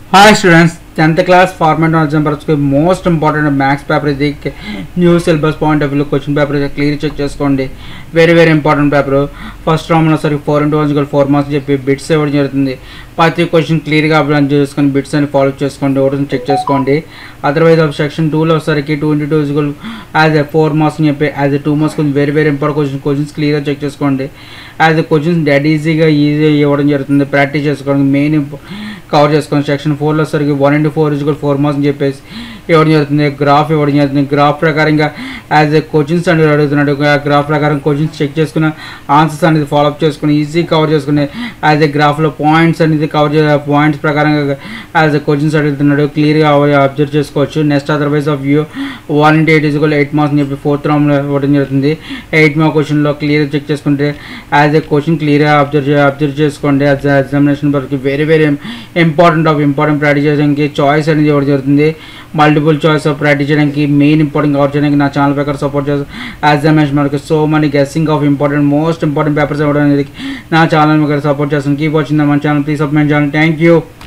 Hi students, 10th class format numbers most important maths paper is the new syllabus point of view question paper is clear check చేసుకోండి very important paper first round లో సరి 4 into 1 4 marks చెప్పి bits ఇవ్వడం జరుగుతుంది ప్రతి question clear గా apply చేసుకొని bits అని ఫాలో చేసుకోండి ఒకటి చెక్ చేసుకోండి అదర్వైజ్ ఆఫ్ సెక్షన్ 2 లో సరికి 2 into 2 as a 4 మార్క్స్ చెప్పి as a 2 మార్క్స్ కొంచెం very important క్వశ్చన్స్ క్లియర్ గా చెక్ చేసుకోండి as a క్వశ్చన్స్ డెడ్ ఈజీగా ఇవ్వడం జరుగుతుంది ప్రాక్టీస్ చేసుకోండి మెయిన్ కవర్ చేసుకోండి సెక్షన్ 4 లో సరికి 1 into 4 4 మార్క్స్ చెప్పేసి ఇవ్వడం జరుగుతుంది గ్రాఫ్ ఇవ్వడం జరుగుతుంది గ్రాఫ్ ప్రకారంగా యాజ్ ఏ క్వశ్చన్స్ అనేది అడుగుతున్నాడు గ్రాఫ్ ప్రకారం క్వశ్చన్స్ చెక్ చేసుకున్న ఆన్సర్స్ అనేది ఫాలోఅప్ చేసుకుని ఈజీ కవర్ చేసుకుని యాజ్ ఏ గ్రాఫ్లో పాయింట్స్ అనేది కవర్ పాయింట్స్ ప్రకారంగా యాజ్ ఏ క్వశ్చన్స్ అడుగుతున్నాడు క్లియర్గా అబ్జర్వ్ చేసుకోవచ్చు next otherwise of view 1 into 8 8 marks అని చెప్పి 4th రౌండ్లో ఇవ్వడం జరుగుతుంది 8 మార్క్ క్వశ్చన్లో క్లియర్గా చెక్ చేసుకుంటే యాజ్ ఏ క్వశ్చన్ క్లియర్గా అబ్జర్వ్ చేసుకోండి యాజ్ ఎగ్జామినేషన్ వరకు very ఇంపార్టెంట్ ప్రాక్టీస్ చేయడానికి చాయిస్ అనేది ఇవ్వడం జరుగుతుంది మల్టిపుల్ చాయిస్ ఆఫ్ ప్రాక్టీస్ చేయడానికి మెయిన్ ఇంపార్టెంట్ కవర్ చేయడానికి నా ఛానల్ ప్రకారం సపోర్ట్ చేస్తాను ఎగ్జామినేషన్ మనకి so money guessing of most important papers ఇవ్వడం అనేది నా ఛానల్ ప్రకారం సపోర్ట్ చేస్తాను కీప్ వాచింగ్ మన channel please subscribe channel thank you